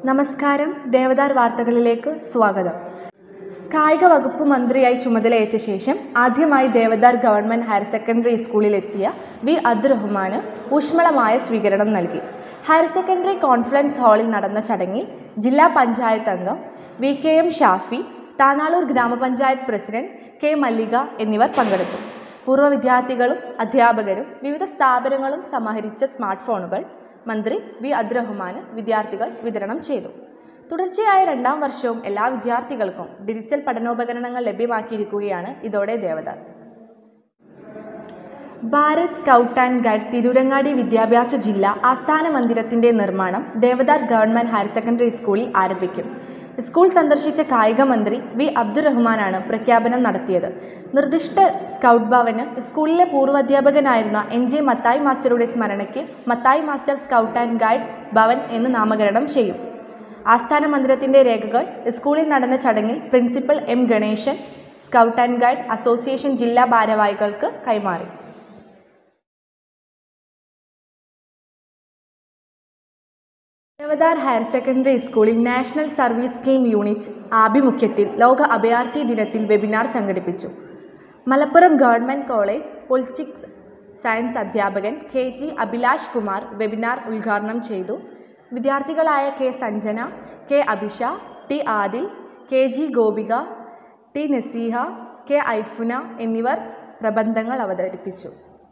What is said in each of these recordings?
നമസ്കാരം, ദേവദാർ വാർത്തകളിലേക്ക് സ്വാഗതം. കായിക വകുപ്പ് മന്ത്രിയായി ചുമതലയേറ്റ ശേഷം ആദ്യമായി ദേവദാർ ഗവൺമെൻറ് ഹയർ സെക്കൻഡറി സ്കൂളിലെത്തിയ വി അബ്ദുറഹ്മാന് ഊഷ്മളമായ സ്വീകരണം നൽകി. ഹയർ സെക്കൻഡറി കോൺഫറൻസ് ഹാളിൽ നടന്ന ചടങ്ങിൽ ജില്ലാ പഞ്ചായത്ത് അംഗം VKM ഷാഫി, താനാളൂർ ഗ്രാമപഞ്ചായത്ത് പ്രസിഡന്റ് K മല്ലിക എന്നിവർ പങ്കെടുത്തു. പൂർവ്വ വിദ്യാർത്ഥികളും അധ്യാപകരും വിവിധ സ്ഥാപനങ്ങളും സമാഹരിച്ച സ്മാർട്ട് ഫോണുകൾ മന്ത്രി വി അബ്ദുറഹ്മാന് വിദ്യാർത്ഥികൾ വിതരണം ചെയ്തു. തുടർച്ചയായ 2ാം വർഷവും എല്ലാ വിദ്യാർത്ഥികൾക്കും ഡിജിറ്റൽ പഠനോപകരണങ്ങൾ ലഭ്യമാക്കിയിരിക്കുകയാണ് ഇതോടെ Devadar. Bharat scout and guide Tirurangadi വിദ്യാഭ്യാസ ജില്ലാ ആസ്ഥാന മന്ദിരത്തിൻ്റെ നിർമ്മാണം ദേവദാർ ഗവൺമെൻറ് ഹയർ സെക്കൻഡറി സ്കൂളിൽ ആരംഭിക്കും. സ്കൂൾ സന്ദർശിച്ച കായിക മന്ത്രി വി അബ്ദുറഹ്മാനാണ് പ്രഖ്യാപനം നടത്തിയത്. നിർദ്ദിഷ്ട സ്കൗട്ട് ഭവന് സ്കൂളിലെ പൂർവ്വാധ്യാപകനായിരുന്ന NJ മത്തായി മാസ്റ്ററുടെ സ്മരണയ്ക്ക് Mathai master scout and guide Bhavan എന്ന് നാമകരണം ചെയ്യും. ആസ്ഥാന മന്ദിരത്തിൻ്റെ രേഖകൾ സ്കൂളിൽ നടന്ന ചടങ്ങിൽ principal M Ganesan scout and guide association ജില്ലാ ഭാരവാഹികൾക്ക് കൈമാറി. ദേവദാർ ഹയർ സെക്കൻഡറി സ്കൂളിൽ നാഷണൽ സർവീസ് സ്കീം യൂണിറ്റ് ആഭിമുഖ്യത്തിൽ ലോക അഭയാർത്ഥി ദിനത്തിൽ വെബിനാർ സംഘടിപ്പിച്ചു. Malappuram government college politics science അധ്യാപകൻ KT അഭിലാഷ് കുമാർ വെബിനാർ ഉദ്ഘാടനം ചെയ്തു. വിദ്യാർത്ഥികളായ K Sanjana, K Abhisha, T Adil, KG Gopika, T Naseeha, K Aifuna എന്നിവർ പ്രബന്ധങ്ങൾ അവതരിപ്പിച്ചു.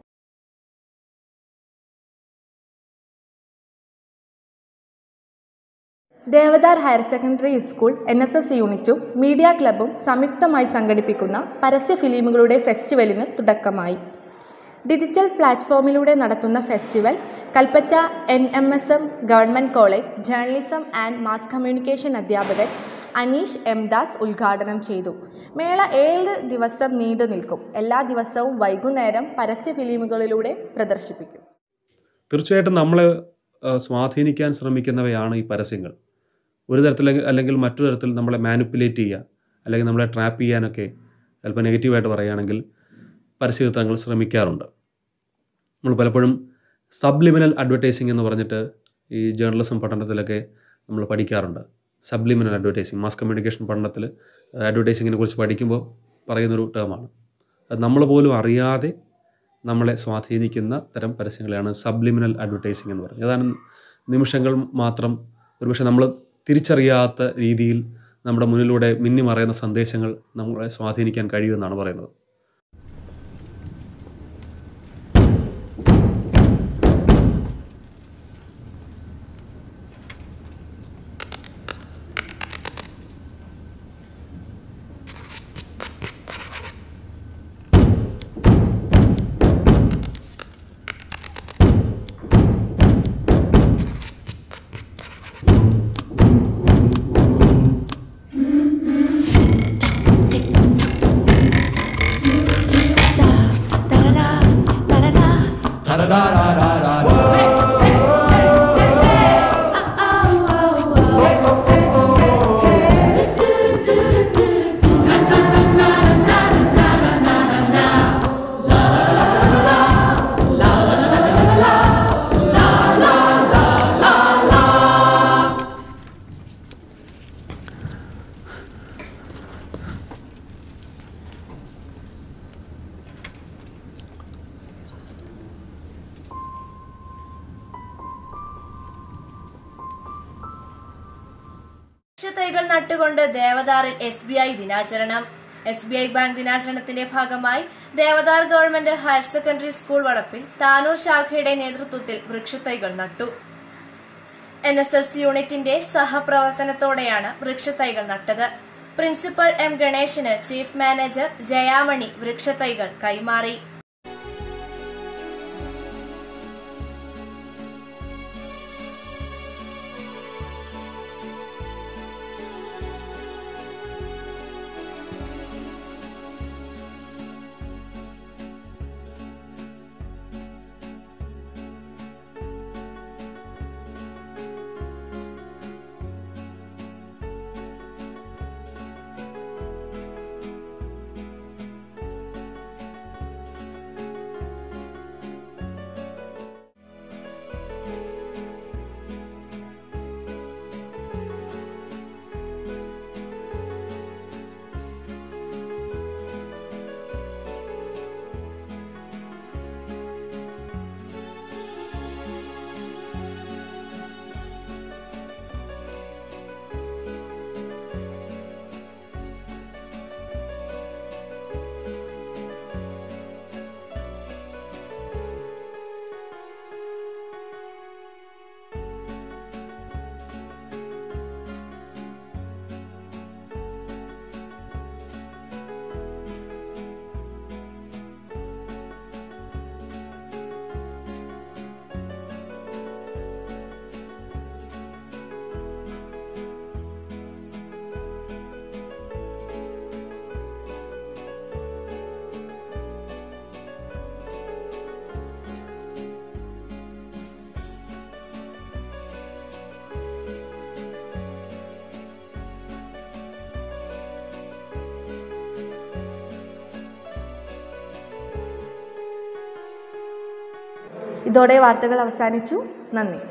Devadar higher secondary school NSS യൂണിറ്റും മീഡിയ ക്ലബ്ബും സംയുക്തമായി സംഘടിപ്പിക്കുന്ന പരസ്യ ഫിലിമുകളുടെ ഫെസ്റ്റിവലിന് തുടക്കമായി. ഡിജിറ്റൽ പ്ലാറ്റ്ഫോമിലൂടെ നടത്തുന്ന festival Kalpetta NMSM government college journalism and mass communication അധ്യാപകൻ അനീഷ് M ദാസ് ഉദ്ഘാടനം ചെയ്തു. മേള 7 ദിവസം നീണ്ടു നിൽക്കും. എല്ലാ ദിവസവും വൈകുന്നേരം പരസ്യ ഫിലിമുകളിലൂടെ പ്രദർശിപ്പിക്കും. തീർച്ചയായിട്ടും നമ്മളെ സ്വാധീനിക്കാൻ ശ്രമിക്കുന്നവയാണ് ഈ പരസ്യങ്ങൾ. ഒരു തരത്തിൽ അല്ലെങ്കിൽ മറ്റൊരു തരത്തിൽ നമ്മളെ മാനിപ്പുലേറ്റ് ചെയ്യുക, അല്ലെങ്കിൽ നമ്മളെ ട്രാപ്പ് ചെയ്യാനൊക്കെ ചിലപ്പോൾ നെഗറ്റീവായിട്ട് പറയുകയാണെങ്കിൽ പരസ്യചിത്രങ്ങൾ ശ്രമിക്കാറുണ്ട്. നമ്മൾ പലപ്പോഴും സബ്ലിമിനൽ അഡ്വർടൈസിങ് എന്ന് പറഞ്ഞിട്ട് ഈ ജേർണലിസം പഠനത്തിലൊക്കെ നമ്മൾ പഠിക്കാറുണ്ട്. സബ്ലിമിനൽ അഡ്വർടൈസിങ് മാസ് കമ്മ്യൂണിക്കേഷൻ പഠനത്തിൽ അഡ്വർടൈസിങ്ങിനെ കുറിച്ച് പഠിക്കുമ്പോൾ പറയുന്നൊരു ടേമാണ്. അത് നമ്മൾ പോലും അറിയാതെ നമ്മളെ സ്വാധീനിക്കുന്ന തരം പരസ്യങ്ങളെയാണ് സബ്ലിമിനൽ അഡ്വർടൈസിങ് എന്ന് പറയുന്നത്. ഏതാനും നിമിഷങ്ങൾ മാത്രം ഒരുപക്ഷെ നമ്മൾ തിരിച്ചറിയാത്ത രീതിയിൽ നമ്മുടെ മുന്നിലൂടെ മിന്നിമറയുന്ന സന്ദേശങ്ങൾ നമ്മളെ സ്വാധീനിക്കാൻ കഴിയുമെന്നാണ് പറയുന്നത്. തൈകൾ നട്ടുകൊണ്ട് ദേവദാറിൽ SBI ദിനാചരണം. SBI ബാങ്ക് ദിനാചരണത്തിന്റെ ഭാഗമായി Devadar government higher secondary school വളപ്പിൽ താനൂർ ശാഖയുടെ നേതൃത്വത്തിൽ വൃക്ഷത്തൈകൾ നട്ടു. NSS യൂണിറ്റിന്റെ സഹപ്രവർത്തനത്തോടെയാണ് വൃക്ഷത്തൈകൾ നട്ടത്. പ്രിൻസിപ്പൽ M ഗണേശന് ചീഫ് മാനേജർ ജയാമണി വൃക്ഷത്തൈകൾ കൈമാറി. ഇതോടെ വാർത്തകൾ അവസാനിച്ചു. നന്ദി.